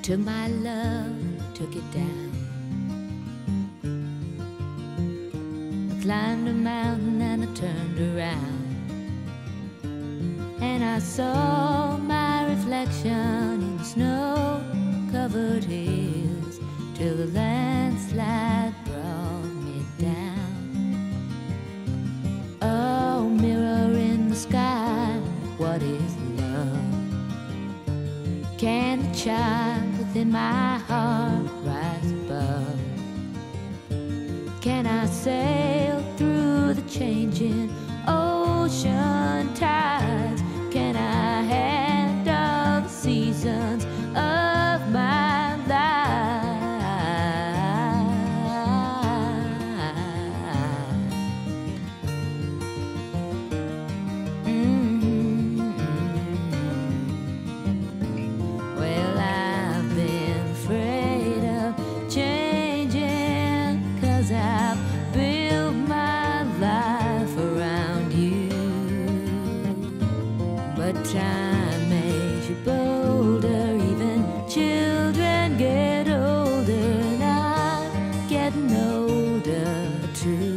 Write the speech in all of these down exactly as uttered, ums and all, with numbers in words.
took my love, took it down. I climbed a mountain and I turned around, and I saw my reflection in the snow-covered hills, till the landslide brought me down. Oh, mirror in the sky, what is love? Can the child within my heart rise above? Can I sail through the changing ocean tides? Can I handle the seasons of my life? Mm-hmm. Well, I've been afraid of changing, 'cause I've built my life around you. But time makes you bolder, even children get older, and I'm getting older too.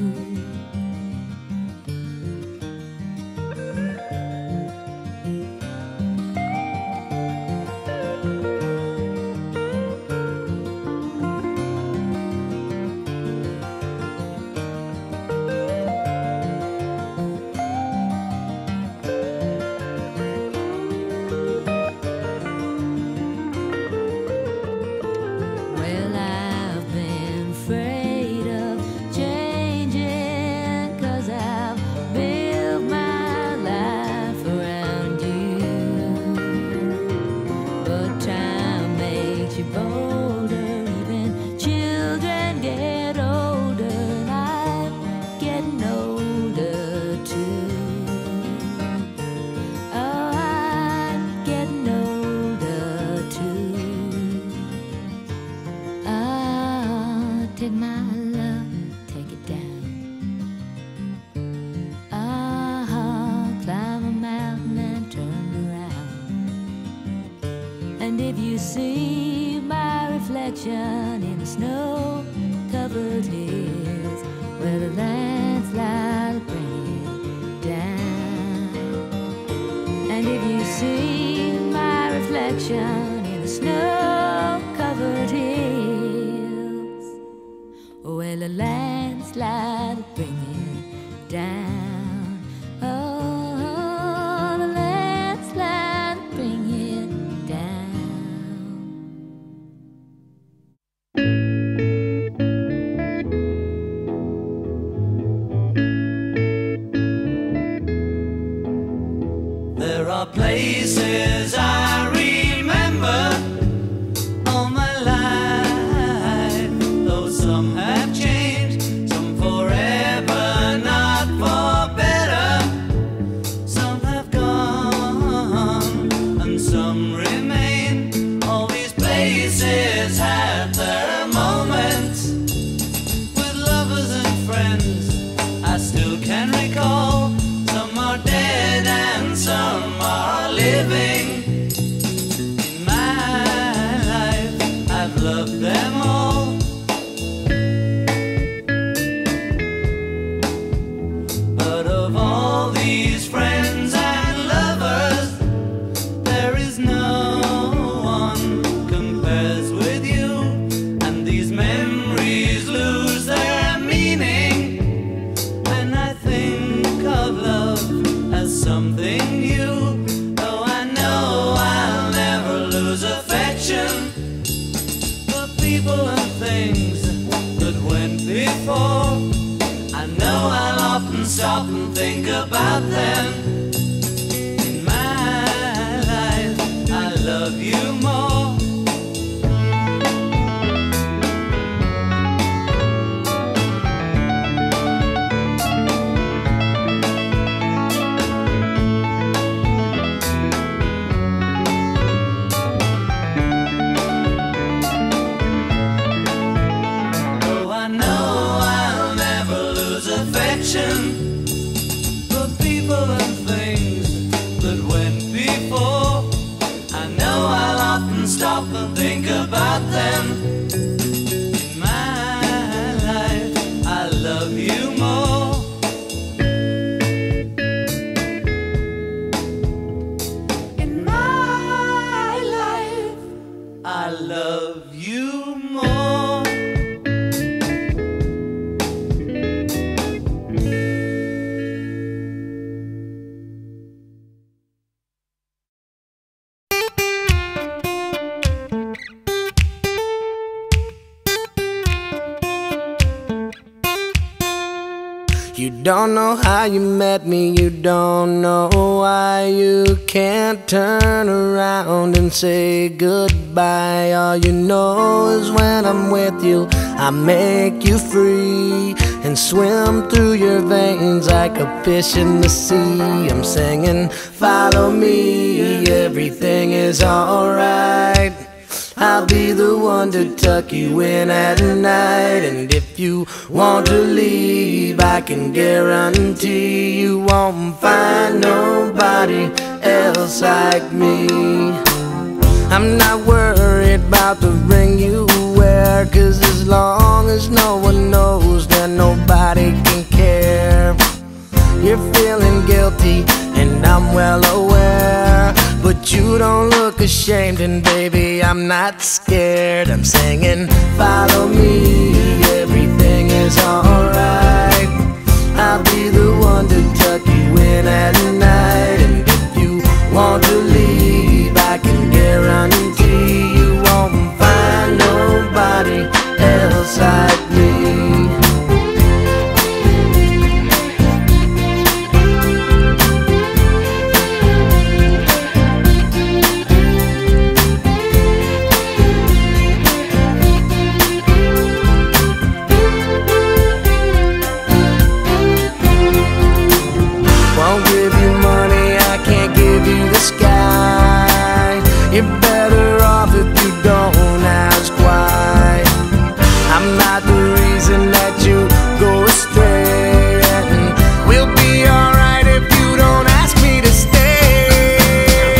Well, I've been afraid of changing, 'cause I've built my life around you. But time makes you bolder, even children get older, and I'm getting older too. Oh, I'm getting older too. Ah, take my love, take it down. Ah, climb a mountain and turn around. And if you see my reflection in the snow-covered hills, where the landslide will bring it down. And if you see my reflection in the snow-covered hills, well, a landslide will bring it down. Oh, the landslide will bring it down. There are places I remember all my life, though some have changed, some forever, not for better. Some have gone and some remain. All these places have their moments with lovers and friends I still can recall. Some are dead and some are living. In my life, I've loved them all. But of all these friends and lovers, there is no one compares with you. And these memories lose their meaning when I think of love as something new. Though I know I'll never lose affection for people and things that went before. I know I'll often stop and think about them. In my life, I love you more. Though I know I'll never lose affection for people and things that went before. I know I'll man in my life. I love you more. In my life, I love you more. You don't know how you met me, you don't know why you can't turn around and say goodbye. All you know is when I'm with you, I make you free and swim through your veins like a fish in the sea. I'm singing, follow me, everything is alright. I'll be the one to tuck you in at night. And if you want to leave, I can guarantee you won't find nobody else like me. I'm not worried about the ring you wear, 'cause as long as no one knows, then nobody can care. You're feeling guilty and I'm well aware, but you don't look ashamed, and baby, I'm not scared. I'm singing, follow me, everything is alright. I'll be the one to tuck you in at night. And if you want to leave, I can guarantee you won't find nobody else like me. Won't give you money, I can't give you the sky. You're better off if you don't ask why. I'm not the reason that you go astray, and we'll be alright if you don't ask me to stay.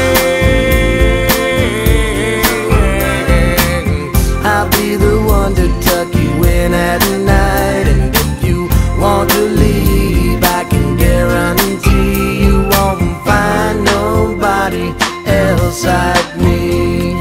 I'll be the one to tuck you in at night. And if you want to leave, I can guarantee you won't find nobody else like me.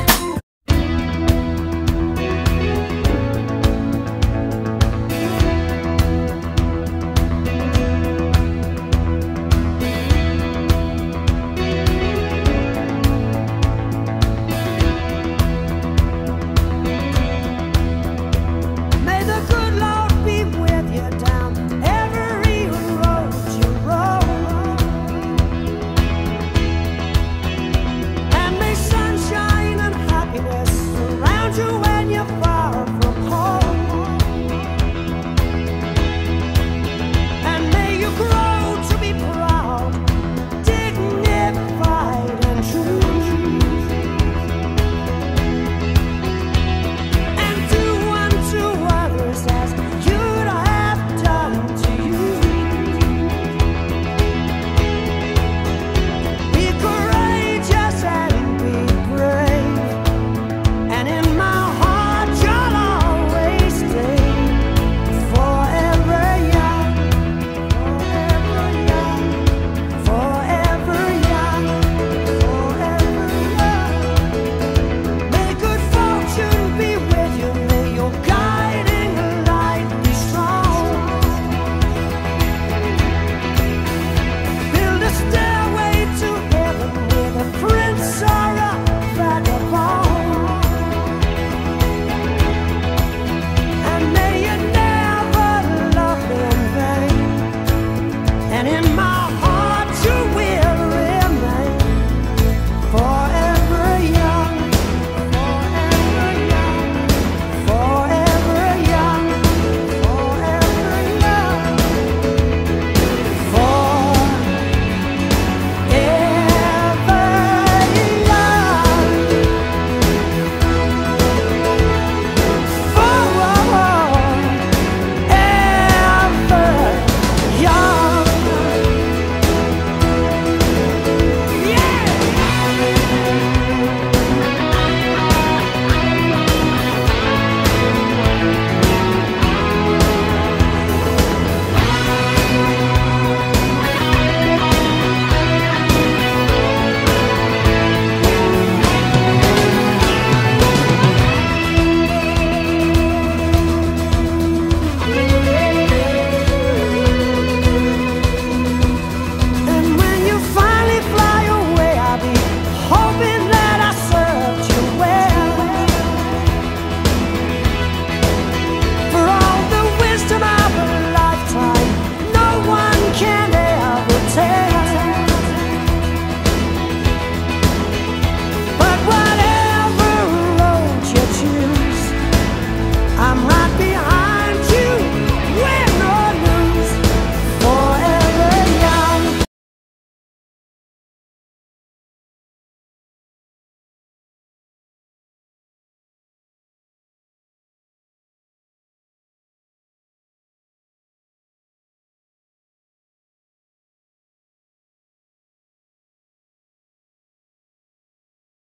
May the good Lord be with you down every road you roll. And may sunshine and happiness surround you when you're far